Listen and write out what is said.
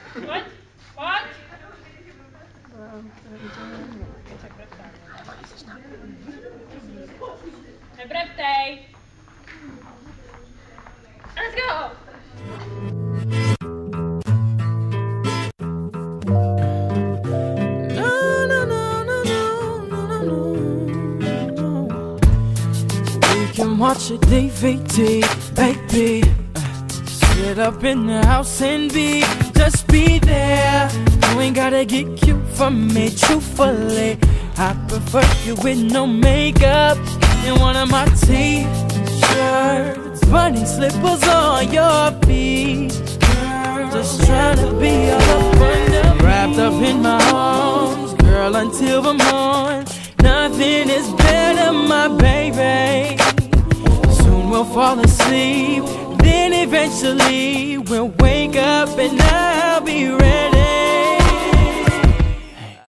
What? What? Hai birthday. Let's go. Watch a DVD, baby. Sit up in the house and just be there. You ain't gotta get cute for me, truthfully. I prefer you with no makeup and one of my t-shirts, bunny slippers on your feet. Just trying to be all up under me, wrapped up in my arms, girl, until the morn. Nothing is better, my baby. We'll fall asleep, then eventually we'll wake up and